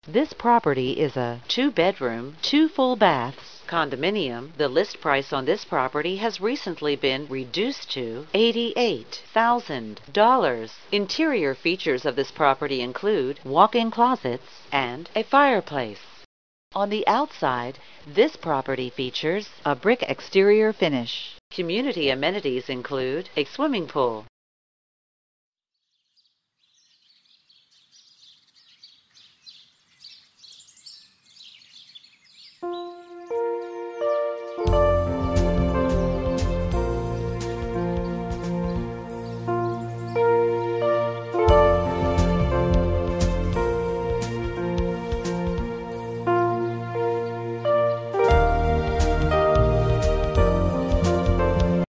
This property is a 2-bedroom, 2 full baths condominium. The list price on this property has recently been reduced to $88,000. Interior features of this property include walk-in closets and a fireplace. On the outside, this property features a brick exterior finish. Community amenities include a swimming pool,